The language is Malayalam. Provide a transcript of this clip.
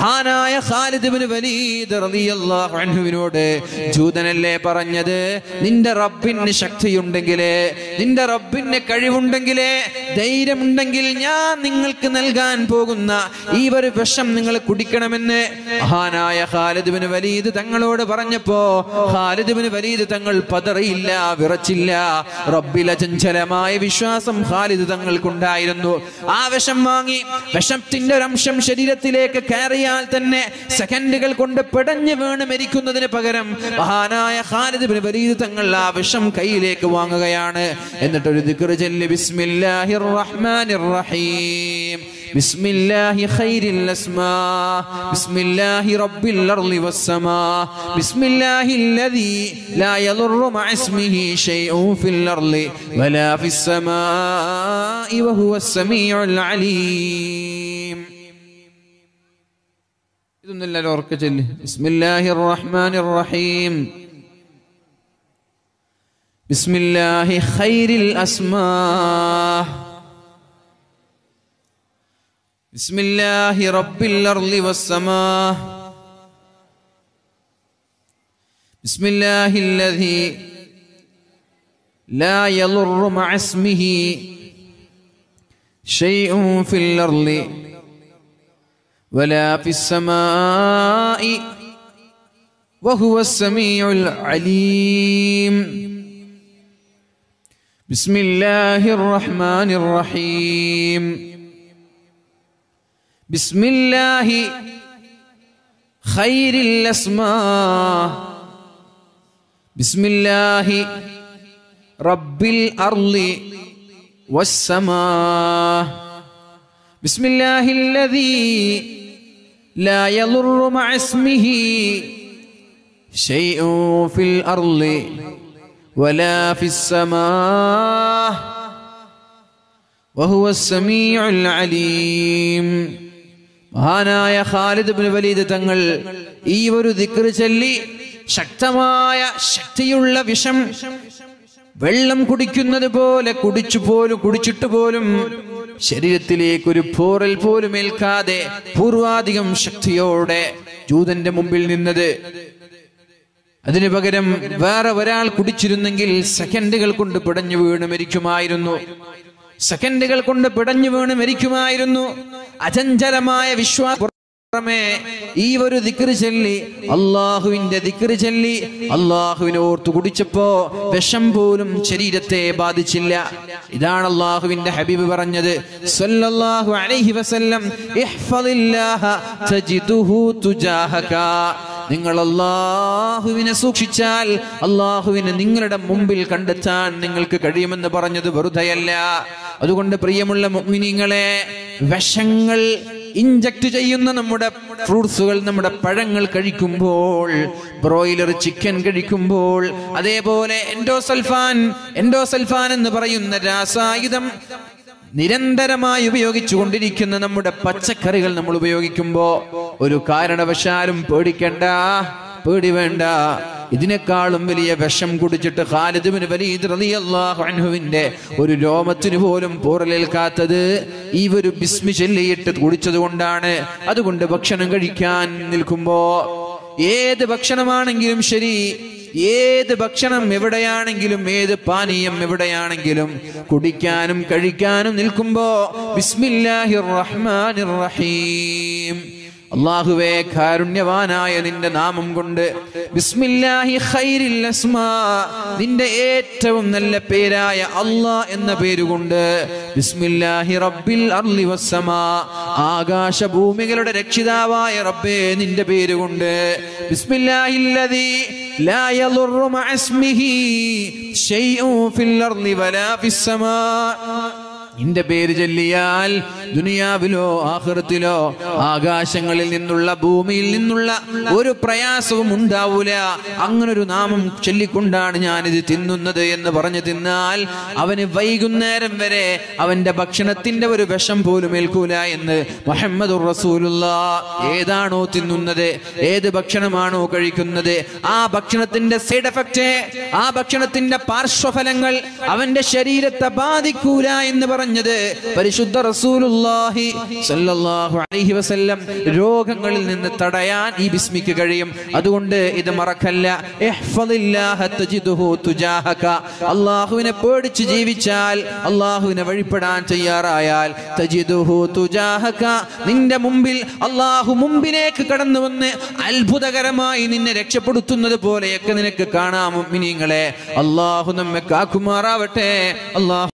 മഹാനായ ഖാലിദ് ഇബ്നു വലീദ് റളിയല്ലാഹു അൻഹുവിനോട് ജൂതനല്ലേ പറഞ്ഞത്, നിന്റെ റബ്ബിന് ശക്തിയുണ്ടെങ്കിൽ, നിന്റെ റബ്ബിന് കഴിവുണ്ടെങ്കിൽ, ധൈര്യമുണ്ടെങ്കിൽ ഞാൻ നിങ്ങൾക്ക് നൽകാൻ പോകുന്ന ഈ ഒരു വിഷം നിങ്ങൾ കുടിക്കണമെന്ന് മഹാനായ ഖാലിദ് ഇബ്നു വലീദ് തങ്ങളോട് പറഞ്ഞപ്പോ ഖാലിദ് ഇബ്നു വലീദ് തങ്ങൾ പതറിയില്ല, വിറച്ചില്ല. റബ്ബിൽ അചഞ്ചലമായ വിശ്വാസം ഖാലിദ് തങ്ങൾക്കുണ്ടായിരുന്നു. ആ വിഷം വാങ്ങി, വിഷത്തിന്റെ ഒരു അംശം ശരീരത്തിലേക്ക് കയറിയാൽ തന്നെ സെക്കൻഡുകൾ കൊണ്ട് പിടഞ്ഞു വീണ് മരിക്കുന്നതിന് പകരം മഹാനായ ഖാലിദ് ഇബ്നു വലീദ് തങ്ങൾ ആ വിഷം കയ്യിലേക്ക് വാങ്ങുകയാണ്. എന്നിട്ടൊരു ദിക്ർ ചൊല്ലി, ബിസ്മില്ലാഹിർ റഹ്മാനിർ റഹീം, ബിസ്മില്ലാഹി ഖൈരിൽ അസ്മാ, ബിസ്മില്ലാഹി റബ്ബിൽ അർളി വസ്സമാ, ബിസ്മില്ലാഹില്ലദീ ലാ യദുറു മഅ ഇസ്മിഹി ശൈഉൻ ഫിൽ അർളി വലാ ഫിസ് സമാഇ വഹുവസ് സമീഉൽ അലീം. ഇതൊന്നല്ല ഓർക്ക ചൊല്ലി, ബിസ്മില്ലാഹിർ റഹ്മാനിർ റഹീം, ബിസ്മില്ലാഹി ഖൈരിൽ അസ്മാ, ബിസ്മില്ലാഹി റബ്ബിൽ അർളി വസ്സമാ, ബിസ്മില്ലാഹില്ലദീ ലാ യദുറു മഅ ഇസ്മിഹി ശൈഉൻ ഫിൽ അർളി വലാ ഫിസ് സമാഇ വഹുവസ് സമീഉൽ അലീം. ബിസ്മില്ലാഹിർ റഹ്മാനിർ റഹീം, ബിസ്മില്ലാഹി ഖൈരിൽ അസ്മാ, ബിസ്മില്ലാഹി റബ്ബിൽ അർളി വസ്സമാ, ബിസ്മില്ലാഹില്ലദീ ലാ യദുറു മഅ ഇസ്മിഹി ശൈഉൻ ഫിൽ അർളി വലാ ഫിസ് സമാഇ വഹുവസ് സമീഉൽ അലീം. മഹാനായ ഖാലിദ് ഇബ്നു വലീദ് തങ്ങൾ ഈ ഒരു ദിക്ർ ചൊല്ലി ശക്തമായ ശക്തിയുള്ള വിഷം വെള്ളം കുടിക്കുന്നത് പോലെ കുടിച്ചിട്ട് പോലും ശരീരത്തിലേക്ക് ഒരു പോറൽ പോലും ഏൽക്കാതെ പൂർവാധികം ശക്തിയോടെ ജൂതന്റെ മുമ്പിൽ നിന്നത്. അതിനു പകരം വേറെ ഒരാൾ കുടിച്ചിരുന്നെങ്കിൽ സെക്കൻഡുകൾ കൊണ്ട് പിടഞ്ഞു വീണ് മരിക്കുമായിരുന്നു. സെക്കൻഡുകൾ കൊണ്ട് പിടഞ്ഞു വീണ് മരിക്കുമായിരുന്നു. അചഞ്ചലമായ വിശ്വാസം ഈ ഒരു ദിക്ർ ചൊല്ലി, അള്ളാഹുവിന്റെ ദിക്ർ ചൊല്ലി അള്ളാഹുവിനെ ഓർത്തു കുടിച്ചപ്പോ വിഷം പോലും ശരീരത്തെ ബാധിച്ചില്ല. ഇതാണ് അള്ളാഹുവിന്റെ ഹബീബ് പറഞ്ഞത് സല്ലല്ലാഹു അലൈഹി വസല്ലം, ഇഹ്ഫദില്ലാഹ തജിദുഹു തുജാഹക. നിങ്ങൾ അള്ളാഹുവിനെ സൂക്ഷിച്ചാൽ അള്ളാഹുവിനെ നിങ്ങളുടെ മുമ്പിൽ കണ്ടെത്താൻ നിങ്ങൾക്ക് കഴിയുമെന്ന് പറഞ്ഞത് വെറുതെയല്ല. അതുകൊണ്ട് പ്രിയമുള്ള മുഅ്മിനീങ്ങളെ, വിഷങ്ങൾ ഇഞ്ചക്ട് ചെയ്യുന്ന നമ്മുടെ ഫ്രൂട്ട്സുകൾ, നമ്മുടെ പഴങ്ങൾ കഴിക്കുമ്പോൾ, ബ്രോയിലർ ചിക്കൻ കഴിക്കുമ്പോൾ, അതേപോലെ എൻഡോസൾഫാൻ എന്ന് പറയുന്ന രാസായുധം നിരന്തരമായി ഉപയോഗിച്ചു കൊണ്ടിരിക്കുന്ന നമ്മുടെ പച്ചക്കറികൾ നമ്മൾ ഉപയോഗിക്കുമ്പോ ഒരു കാരണവശാലും പേടി വേണ്ട. ഇതിനേക്കാളും വലിയ വിഷം കുടിച്ചിട്ട് ഖാലിദ് ഇബ്നു വലീദ് റളിയല്ലാഹു അൻഹുവിന്റെ ഒരു രോമത്തിന് പോലും പോറലേൽക്കാത്തത് ഈ ഒരു ബിസ്മി ചൊല്ലിയിട്ട് കുടിച്ചത് കൊണ്ടാണ്. അതുകൊണ്ട് ഭക്ഷണം കഴിക്കാൻ നിൽക്കുമ്പോ, ഏത് ഭക്ഷണമാണെങ്കിലും ശരി, ഏത് ഭക്ഷണം എവിടെയാണെങ്കിലും, ഏത് പാനീയം എവിടെയാണെങ്കിലും കുടിക്കാനും കഴിക്കാനും നിൽക്കുമ്പോ ബിസ്മില്ലാഹിർ റഹ്മാനിർ റഹീം, അല്ലാഹുവേ കാരുണ്യവാനായ നിന്റെ നാമം കൊണ്ട്, ബിസ്മില്ലാഹി ഖൈരിൽ അസ്മാ, നിന്റെ ഏറ്റവും നല്ല പേരായ അല്ലാഹ് എന്ന പേരുകൊണ്ട്, ബിസ്മില്ലാഹി റബ്ബിൽ അർളി വസ്സമാ, ആകാശഭൂമികളുടെ രക്ഷിതാവായ റബ്ബേ നിന്റെ പേരുകൊണ്ട്, ബിസ്മില്ലാഹില്ലദീ ലാ യദുറു മഅ ഇസ്മിഹി ശൈഉൻ ഫിൽ അർളി വലാ ഫിസ് സമാ, നിന്റെ പേര് ചൊല്ലിയാൽ ദുനിയാവിലോ ആഖിറത്തിലോ ആകാശങ്ങളിൽ നിന്നുള്ള ഭൂമിയിൽ നിന്നുള്ള ഒരു പ്രയാസവും ഉണ്ടാവൂല. അങ്ങനൊരു നാമം ചൊല്ലിക്കൊണ്ടാണ് ഞാനിത് തിന്നുന്നത് എന്ന് പറഞ്ഞു തിന്നാൽ അവന് വൈകുന്നേരം വരെ അവന്റെ ഭക്ഷണത്തിന്റെ ഒരു വിഷം പോലും ഏൽക്കൂല എന്ന് മുഹമ്മദുർ റസൂലുള്ളാഹ്. ഏതാണോ തിന്നുന്നത്, ഏത് ഭക്ഷണമാണോ കഴിക്കുന്നത്, ആ ഭക്ഷണത്തിന്റെ സൈഡ് എഫക്റ്റ്, ആ ഭക്ഷണത്തിന്റെ പാർശ്വഫലങ്ങൾ അവന്റെ ശരീരത്തെ ബാധിക്കൂല എന്ന് പറഞ്ഞത് പരിശുദ്ധ റസൂലുള്ളാഹി സ്വല്ലല്ലാഹു അലൈഹി വസല്ലം രോഗങ്ങളിൽ നിന്ന് തടയാൻ ഈ ബിസ്മിക്ക് കഴിയും. അതുകൊണ്ട് ഇത് മറക്കല്ല. ഇഹ്ഫദില്ലാഹ തജിദുഹു തുജാഹക. അല്ലാഹുവിനെ പേടിച്ച് ജീവിച്ചാൽ, അല്ലാഹുവിനെ വഴിപ്പെടാൻ തയ്യാറായാൽ, തജിദുഹു തുജാഹക, നിന്റെ മുമ്പിൽ അല്ലാഹു മുമ്പിലേക്ക് കടന്നു വന്ന് അത്ഭുതകരമായി നിന്നെ രക്ഷപ്പെടുത്തുന്നത് പോലെയൊക്കെ നിനക്ക് കാണാം. മുഅ്മിനീങ്ങളെ, അല്ലാഹു നമ്മെ കാക്കുമാറാവട്ടെ. അല്ലാഹു